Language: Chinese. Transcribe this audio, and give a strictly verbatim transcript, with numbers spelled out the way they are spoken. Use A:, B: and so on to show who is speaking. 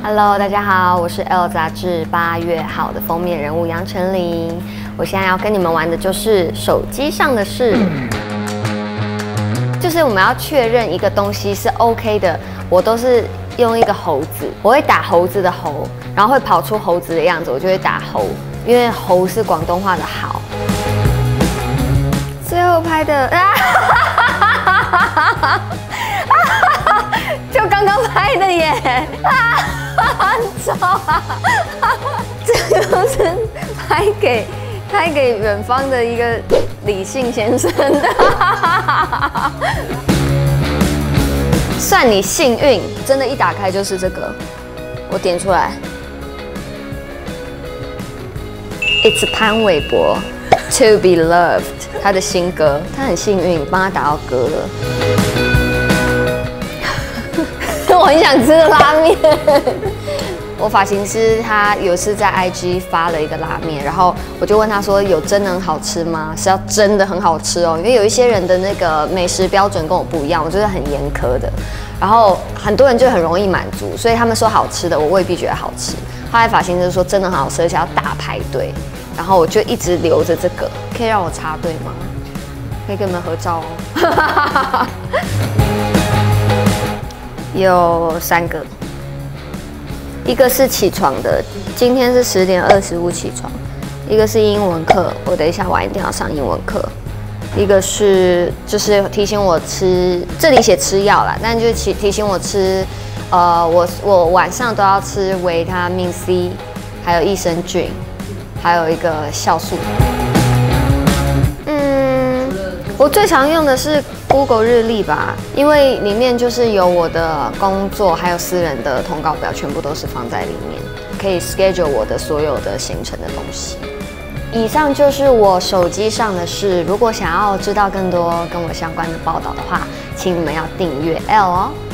A: Hello， 大家好，我是 L 杂志八月号的封面人物杨丞琳。我现在要跟你们玩的就是手机上的事，就是我们要确认一个东西是 OK 的，我都是用一个猴子，我会打猴子的猴，然后会跑出猴子的样子，我就会打猴，因为猴是广东话的好。最后拍的啊，就刚刚拍的耶，啊，很丑啊！这个是拍给拍给远方的一个李姓先生的，算你幸运，真的，一打开就是这个，我点出来 ，It's 潘玮柏 ，To Be Loved， 他的新歌，他很幸运，帮他打到歌了。我很想吃拉面。我发型师他有次在 I G 发了一个拉面，然后我就问他说：“有真的很好吃吗？是要真的很好吃哦，因为有一些人的那个美食标准跟我不一样，我就是很严苛的。然后很多人就很容易满足，所以他们说好吃的，我未必觉得好吃。后来发型师说真的很好吃，而且要大排队，然后我就一直留着这个，可以让我插队吗？可以跟你们合照哦。有三个。一个是起床的，今天是十点二十五起床；一个是英文课，我等一下晚一点要上英文课；一个是就是提醒我吃，这里写吃药啦，但就是提提醒我吃，呃，我我晚上都要吃维他命 C， 还有益生菌，还有一个酵素。嗯，我最常用的是 Google 日历吧，因为里面就是有我的工作，还有私人的通告表，全部都是放在里面，可以 schedule 我的所有的行程的东西。以上就是我手机上的事。如果想要知道更多跟我相关的报道的话，请你们要订阅 L 哦。